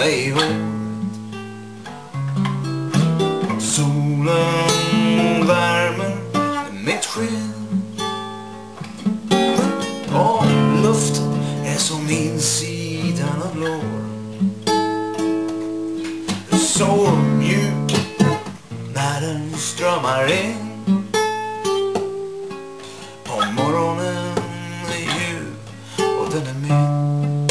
mig i håret. Solen värmer mitt skinn och luften är som insidan av lår. Så mjuk när den strömmar in. På morgonen är ljuv och den är min.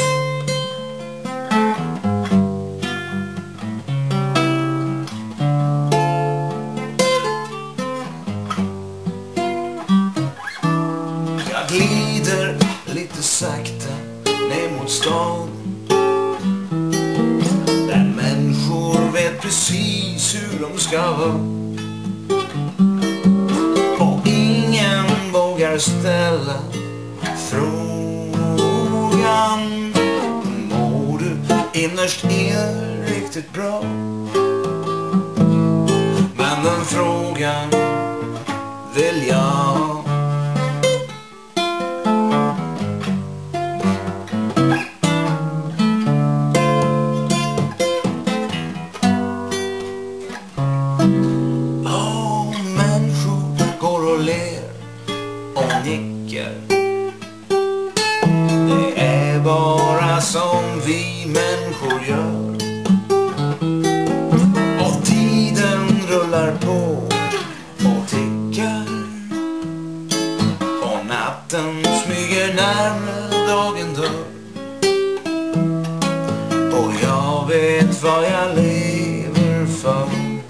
Jag glider lite sakta ner mot stan, där människor vet precis hur de ska vara. Och ingen vågar ställa frågan: mår du innerst inne riktigt bra? Men den frågan vill jag. Och nickar. Det är bara som vi människor gör. Och tiden rullar på och tickar. Och natten smyger närmare dagen dör. Och jag vet vad jag lever för.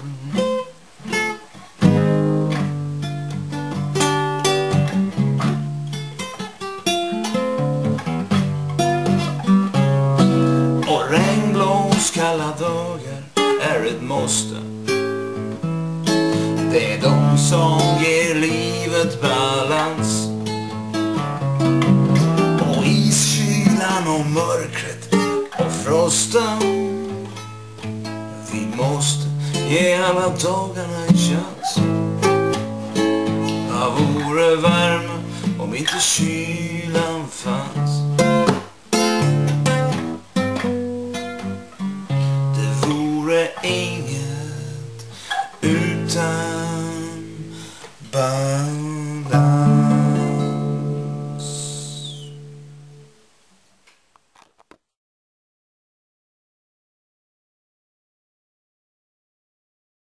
Kalla dagar är ett måste. Det är de som ger livet balans. Och iskylan och mörkret och frosten, vi måste ge alla dagarna en chans. Vad vore värme om inte kylan fanns? Inget utan balans.